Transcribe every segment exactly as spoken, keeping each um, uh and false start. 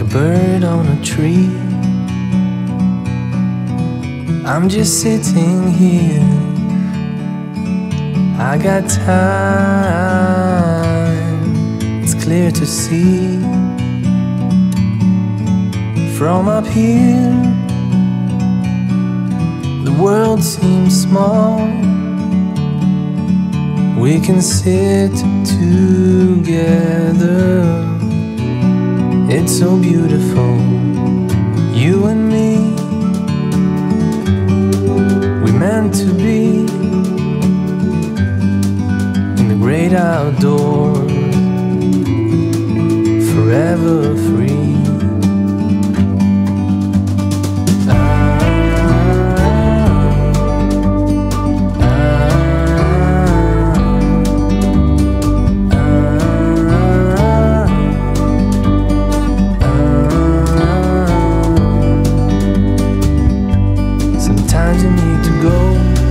bird on a tree. I'm just sitting here, I got time, it's clear to see. From up here, the world seems small. We can sit together, it's so beautiful, you and me. We meant to be in the great outdoors, forever free. You need to go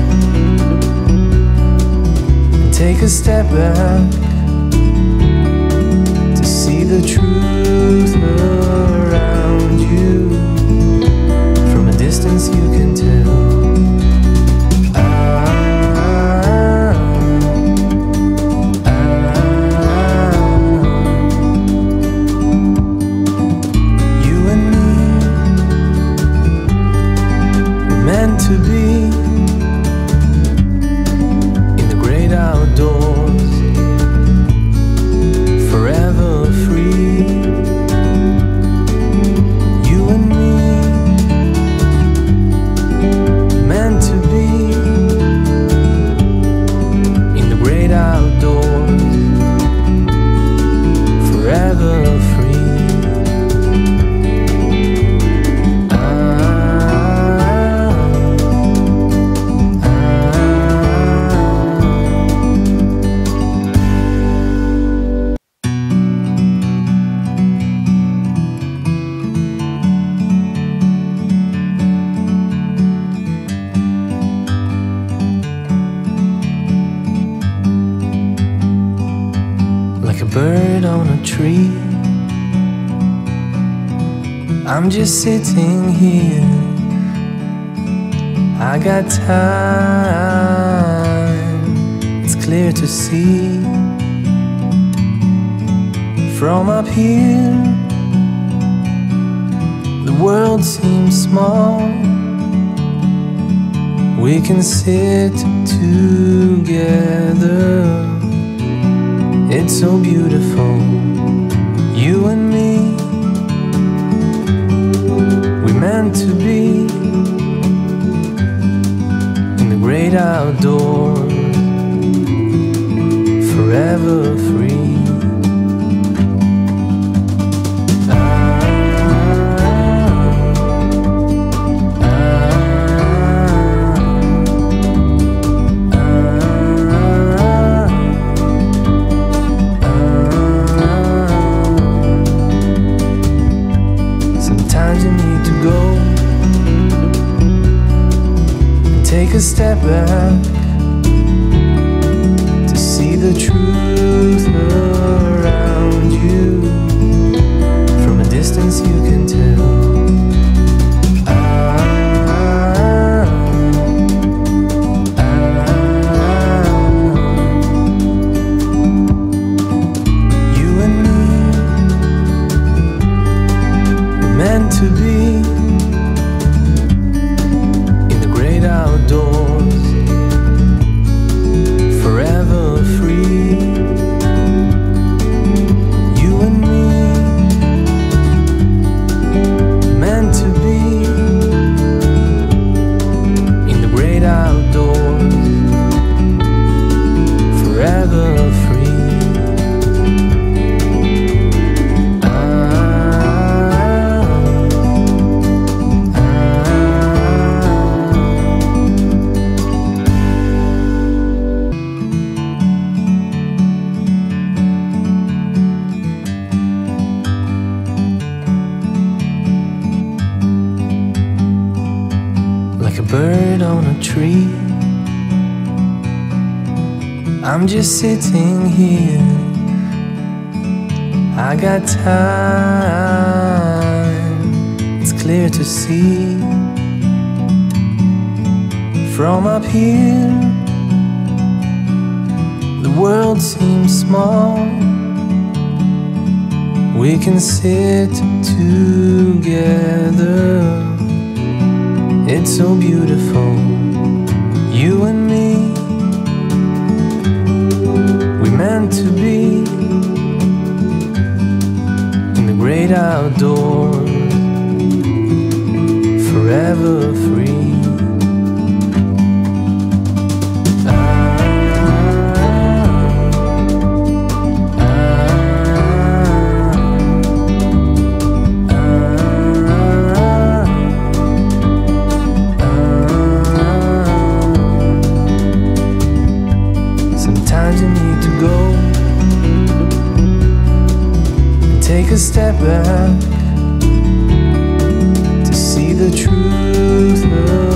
and take a step back to see the truth around you. From a distance you can tell. Ah, ah, ah. You and me, meant to be in the great outdoors, forever free. You and me, meant to be in the great outdoors, forever free. Like a bird on a tree, I'm just sitting here, I got time, it's clear to see. From up here, the world seems small. We can sit together, it's so beautiful, you and me. We meant to be in the great outdoors, forever free. You need to go and take a step back to see the truth around you. From a distance you can tell. Ah, ah, ah. You and me, meant to be in the great outdoors, forever free. You and me, meant to be in the great outdoors, forever free. Like a bird on a tree, I'm just sitting here, I got time. to see. From up here, the world seems small. We can sit together. It's so beautiful, you and me. We meant to be in the great outdoors, forever free. Sometimes you need to go and take a step back to see the truth of